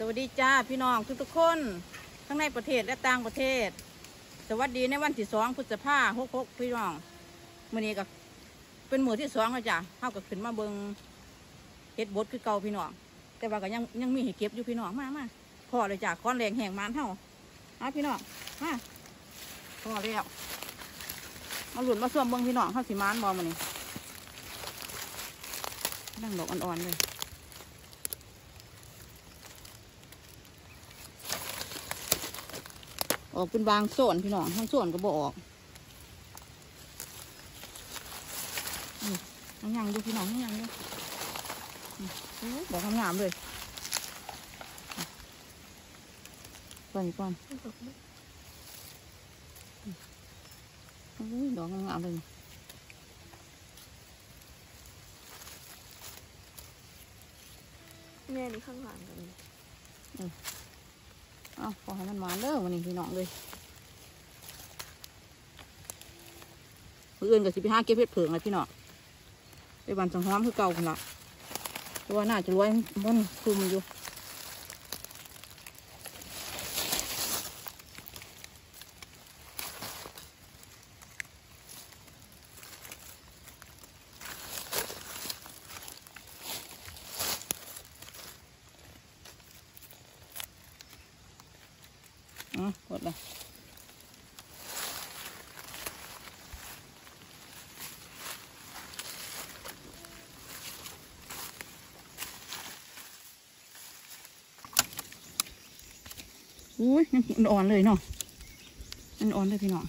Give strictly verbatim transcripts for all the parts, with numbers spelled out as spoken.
วัสดีจ้าพี่น้องทุกๆคนทั้งในประเทศและต่างประเทศสวัสดีในวันที่สองพฤษภาหกหกพี่น้องมื้อนี้ก็เป็นมื้อที่สองแล้วจ้ะเฮาก็ขึ้นมาเบิ่งเฮ็ดบดคือเก่าพี่น้องแต่ว่าก็ยังยังมีให้เก็บอยู่พี่น้องมามาพอเลยจ้ะค้อนแรงแห้งมันเฮาฮะพี่น้องมาพอแล้วมาหลุดมาส่วมเบิ่งพี่น้องเฮาสิมานบ่มื้อนี้นั่งดอกอ่อนๆเลยออกเป็นบางส่วนพี่น้องทั้งส่วนก็บออกทั้งยังดูพี่น้องทั้งยังดูบอกทำงามเลยก่อนก่อนดอกงามเลยแม่นี่ข้างหลังกันเอาขอให้มันมาเด้อวันนี้พี่น้องเลยมื้ออื่นก็สิไปหาเก็บเห็ดเผือกเลยพี่น้องไปบ้านสังหอมคือเก่าคนละเพราะว่าน่าจะรวยมันคุมอยู่อ๋อหมดเลยอุ้ยยังอ่อนเลยเนาะมันอ่อนเลยพี่น้อง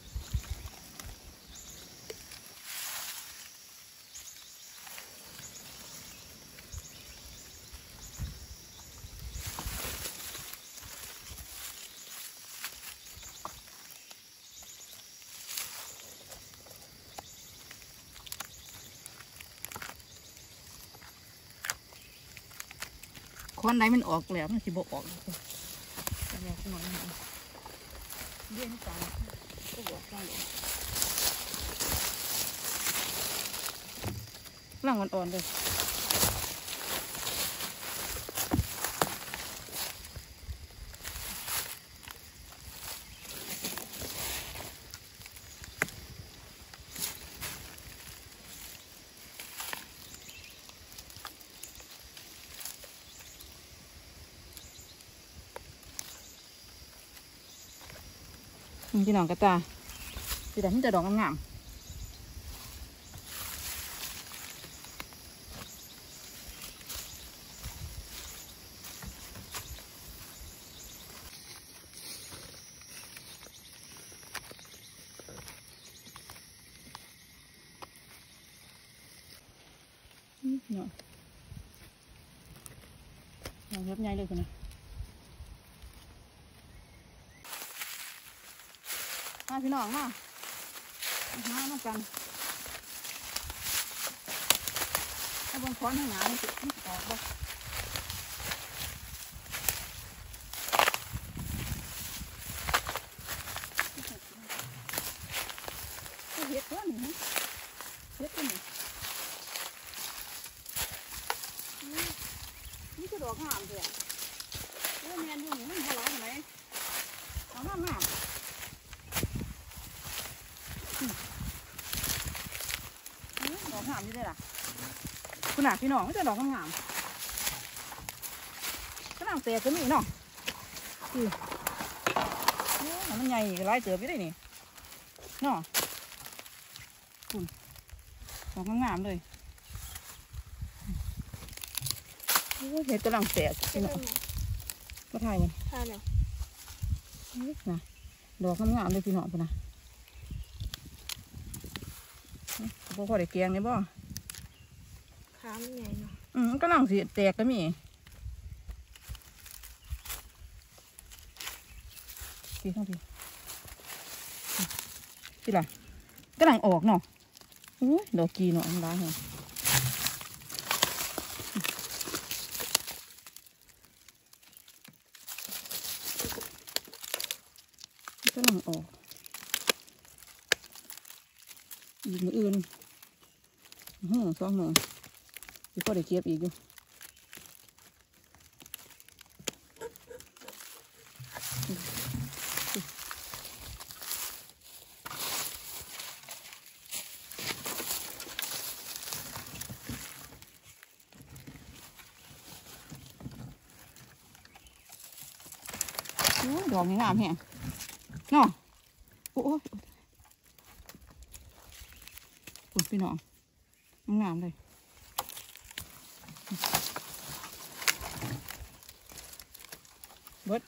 ค้อนไหนมันออกแล้วมันสิบออกเย็นจังก็บอกกันเลยร่างมันอ่อนเลยพี่น้องกระตาสีดำที่จะดอกงามเนาะเย็บง่ายเลยคุณนะมาพี่น้องมามามากันเอาบนค้อนให้หนานี่สิออกบ่เห็ดตัวนี้เห็ดตัวนี้นี่คือดอกงามเลยเรื่องแมนอยู่นี่มันหลายไหมเอางามงามดอกงามอยู่เลยล่ะคุณน่ะพี่น้องไม่ใช่ดอกงามก็นั่งเตะก็มีเนาะอือมันใหญ่ไล่เติบอยู่ได้นี่เนาะคุณดอกงามเลยเห็ดกำลังเตะพี่น้องมาถ่ายเลยถ่ายเลยนะดอกงามเลยพี่น้องปะนะพวกเขาได้เกียงนี่บ่ขาไม่ใหญ่เนาะอืมก็ลังสิแตกก็มีพี่ทั้งพี่พี่ล่ะก็ลังออกเนาะอู้ดอกกีเนาะมันร้ายเหรอก็ลังออกอีกมืออื่นหืมสองมือพี่พ่อได้เก็บอีกอยู่ดอกงามแฮงเนาะโอ้ยปุ่นพี่น้องงามเลยเบิด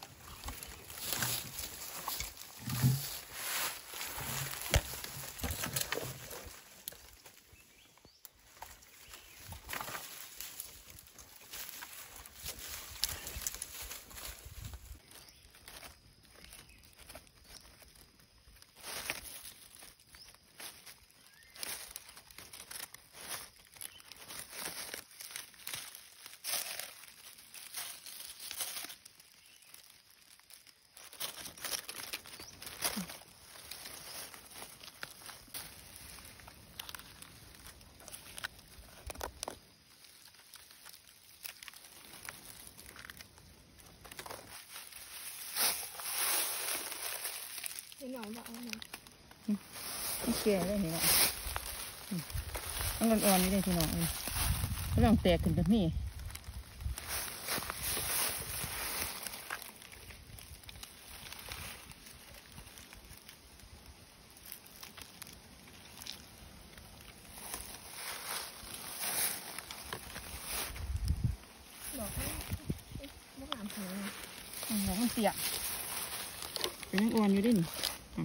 พี่น้องบอกเอาหน่อยแก่เลยพี่น้องมันอ่อนๆนี่เลยพี่น้องเลยเรื่องแตกขึ้นแบบนี้บอกให้ไม่หามถึงดอกมันเปียกเป็นยังอ่อนอยู่ด้วยนี่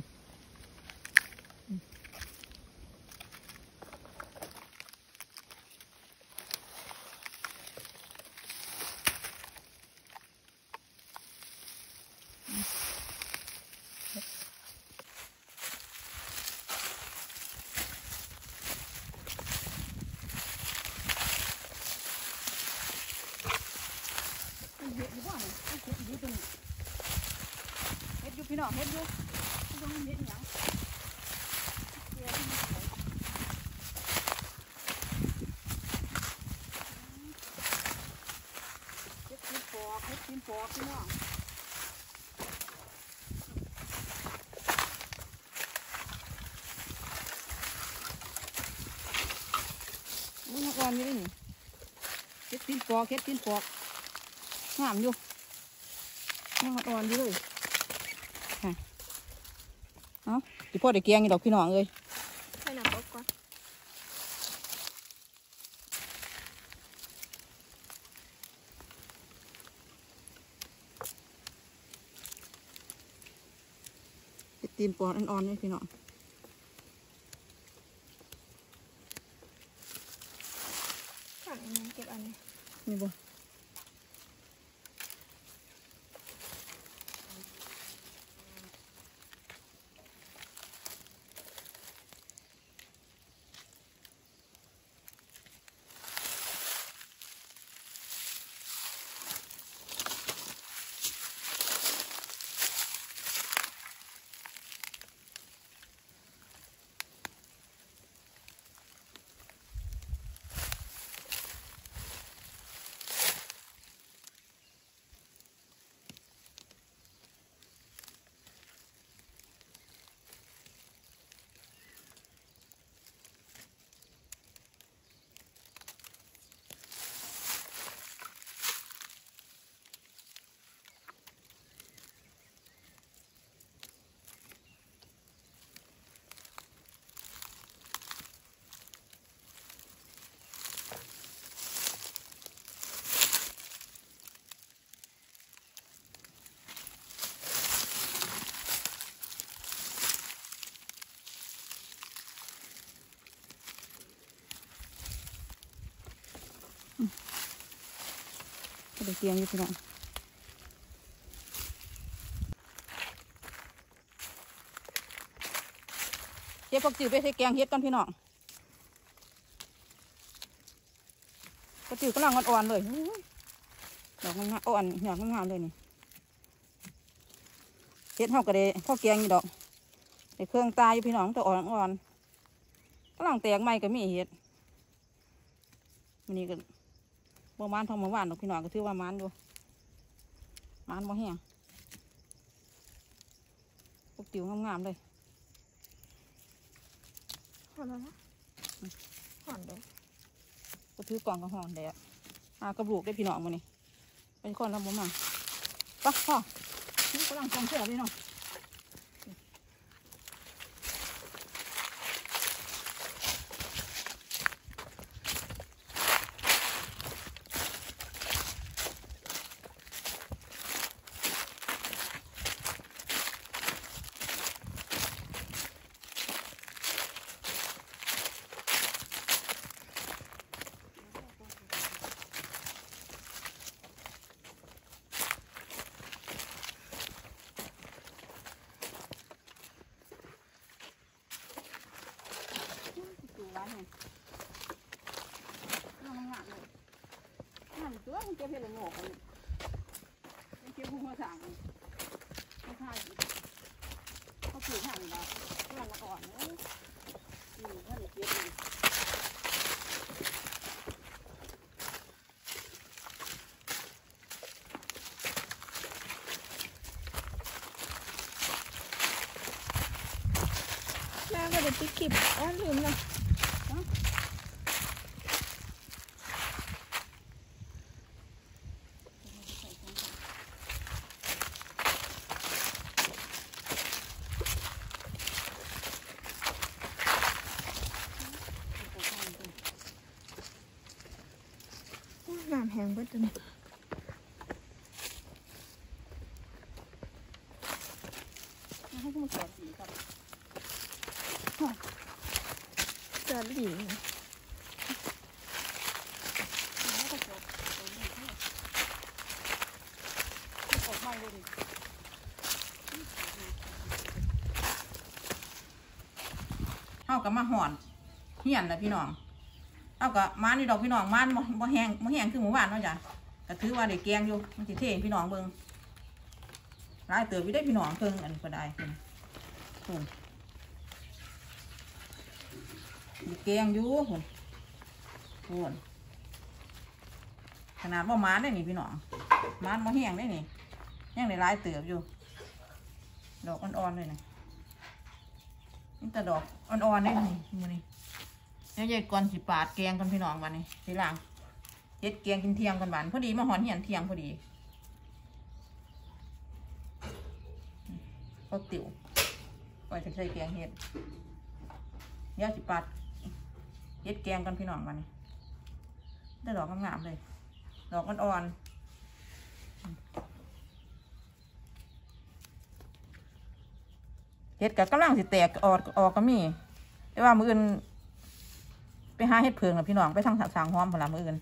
เฮ็ดอยู่บ้านเฮ็ดอยู่ตรงนี้เฮ็ดอยู่พี่น้องเฮ็ดอยู่ตรงนี้เฮ็ดหยังเฮ็ดที่มันไหลเฮ็ดกินปอกเฮ็ดกินปอกพี่น้องนี่มาก่อนอยู่นี่เฮ็ดกินปอกเฮ็ดกินปอกงามอยู่ยังอ่อนอยู่เลยเอ้าที่พ่อได้เกียงนี่ดอกพี่น้องเลยให้หนักบอกก่อนตีนปอดอ่อนๆนี่พี่น้องขันอันนี้เก็บอันนี้นี่บ่ก็ได้เกียงอยู่พี่น้องเก็บผักจืดไปใส่แกงเฮ็ดกันพี่น้องผักจืดกำลังอ่อนๆเลยดอกงามๆอ่อนหยอดงามๆเลยนี่เฮ็ดเท่ากับได้พ่อแกงนี่ดอกไอ้เครื่องตายอยู่พี่น้องแต่อ่อนๆกำลังแตกใหม่ก็มีเฮ็ดมันนี่ก็ประมาณทองเมื่อวานดอกพี่น้องก็ถือว่ามันอยู่มันบ่แห้งพวกติ๋วงามๆเลยหอนแล้วนะหอนเด้อก็ถือกล่องกับห่อแดดอากระบุกได้พี่น้องมานี่เป็นคนรับบ่มาปะพ่อนี่กำลังทำเสื้อพี่น้องร้านเนี่ยน้องงามเลยงามตัวมันเก็บเห็ดละโง่กันมันเก็บหัวสางเขาทายเขาถือห่างเราเพื่อนละอ่อนเลยนี่ถ้าเด็กเก็บเลยแม่ก็เดี๋ยวไปเก็บอ้าวลืมเลยน้ำแห้งเบิดเลยให้พวกมันสอดสีครับเจอหลีแล้วก็จบตรงนี้ที่ออกมาเลยเท่ากับมาห่อนเหี่ยนนะพี่น้องเท่ากับมันนี่ดอกพี่น้องมันบ่แห้งบ่แห้งคือหมู่บ้านเนาะจ้ะก็ถือว่าได้แกงอยู่มันสิเท่พี่น้องเบิ่งหลายเติบอยู่ได้พี่น้องเพิ่งอันก็ได้คุณมีแกงอยู่คุณคุณขนาดว่ามันได้นี่พี่น้องมันบ่แห้งได้นี่ยังได้หลายเติบอยู่ดอกอ่อนๆเลยนี่นี่แต่ดอกอ่อนๆได้นี่มือนี่แล้วยายก่อนสิปาดแกงกันพี่น้องวันนี้ทีหลังเฮ็ดแกงกินเที่ยงกันบ้านพอดีมาหอนเหียนเที่ยงพอดีก็ติ๋วปล่อยใส่แกงเฮ็ดเดี๋ยวสิปาดเฮ็ดแกงกันพี่น้องวันนี้ได้ดอกงามๆเลยดอกอ่อนๆเฮ็ดกับกำลังสิแตกออกออกก็มีแต่ว่ามืออื่นไปหาเฮ็ดเพิงกับพี่น้องไปทางสางหอมพลามืออื่น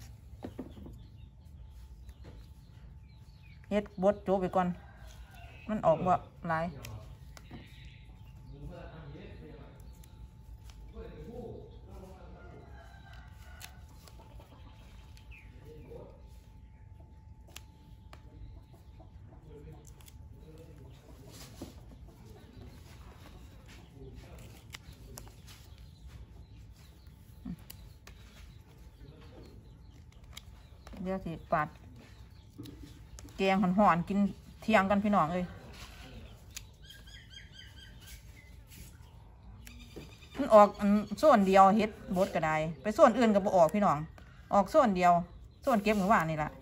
เฮ็ดบดโจไปก่อนมันออกบ่หลายเดี๋ยวสิปาดแกงห่อนๆกินเที่ยงกันพี่น้องเอ้ยมันออกส่วนเดียวเฮ็ดบดก็ได้ไปส่วนอื่นก็บ่ออกพี่น้องออกส่วนเดียวส่วนเก็บหมู่บ้านนี่แหละ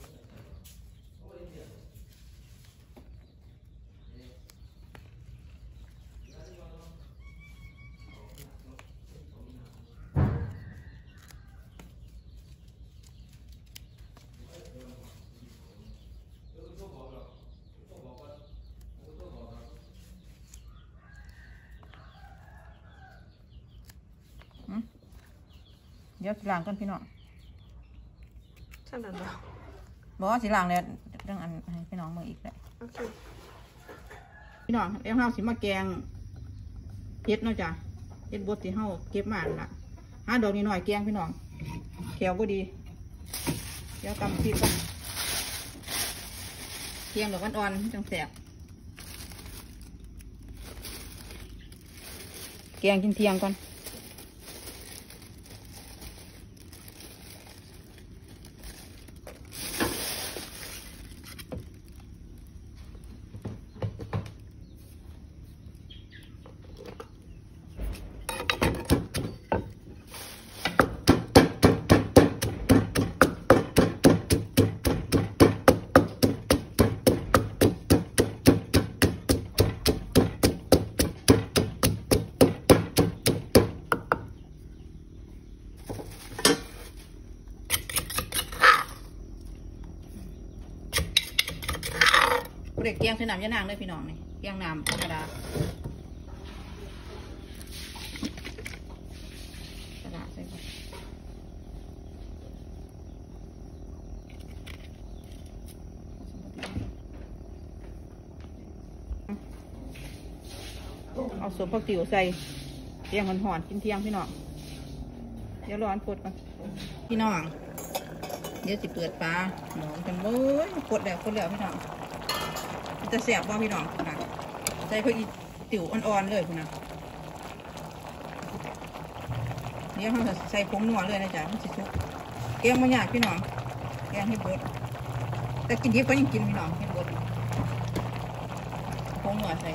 เดี๋ยวสิล้างกันพี่น้องฉันดันแล้วบอกว่าสิล้างเลยเรื่องอันให้พี่น้องมืออีกเลยโอเคพี่น้องเดี๋ยวเราสิมาแกงเฮ็ดเนาะจ้ะเฮ็ดบดที่เฮาเก็บมาล่ะหาดอกนิดหน่อยแกงพี่น้องแขวบ่ดีเดี๋ยวตำพริกกันแกงดอกอ่อนๆจังแสบแกงกินเที่ยงก่อนเด็กเกียงใส่น้ำยะนางเลยพี่น้องนี่เกียงน้ำธรรมดากระดาษใส่ก่อนเอาสมผักติ๋วใส่เตียงหอนๆกินเที่ยงพี่น้องเดี๋ยวร้อนปดก่อนพี่น้องเดี๋ยวสิเปิดปลาหมองกันเลยปดแล้วปดแล้วพี่น้องจะเสียบว่าพี่น้องนะใส่ผักอีติ๋วอ่อนๆเลยคุณนะเดี๋ยวเราจะใส่ผงนัวเลยนะจ๊ะมันสิชุกแกงมันยากพี่น้องแกงให้บดแต่กินดิบก็ยังกินพี่น้องให้บดผงนัวใส่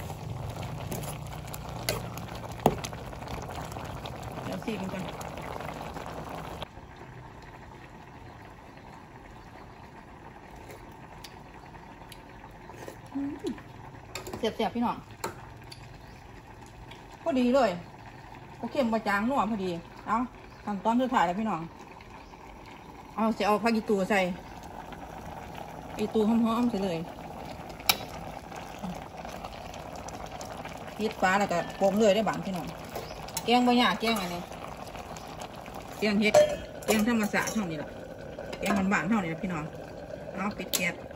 เดี๋ยวซีมันก่อนเสียบเสียบพี่น้องพอดีเลยโอเคมาจางนัวพอดีเอาขั้นตอนสุดท้ายแล้วพี่น้องเอาเสียเอาผักอีตูใส่อีตูหอมๆใส่เลยปิดฟ้าแล้วก็โปงเลยได้บางพี่น้องแกงบะหมี่แกงอะไรแกงเห็ดแกงธรรมศาสตร์เท่านี้แหละแกงมันบานเท่านี้แหละพี่น้องเอาปิดแก๊ส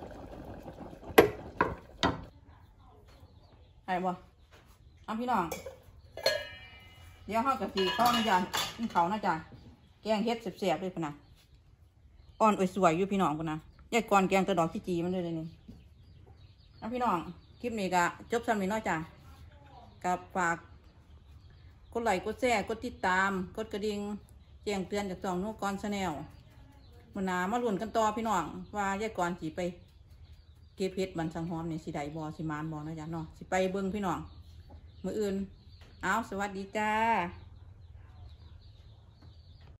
ไอ้บ่เอาพี่น้องเดี๋ยวห้ากะทิข้าวนะจ๊ะกินเขานะจ๊ะแกงเฮ็ดเสียบๆเลยพุ่นนะอ่อนสวยอยู่พี่น้องพุ่นนะยายก่อนแกงกระดอกขี้จีมันเลยเลยนี่เอาพี่น้องคลิปนี้ก็จบซ้ำนี้เนาะจ๊ะกับฝากกดไลค์กดแชร์กดติดตามกดกระดิ่งแจ้งเตือนจากช่องนุกรชาแนลมื้อหน้ามาลุ้นกันต่อพี่น้องว่ายายก่อนสิไปเก็บเห็ดมันสังหอมนี่สิได้บ่สิมานบ่นะจ๊ะเนาะสิไปเบิ่งพี่น้องมื้ออื่นเอาสวัสดีจ้า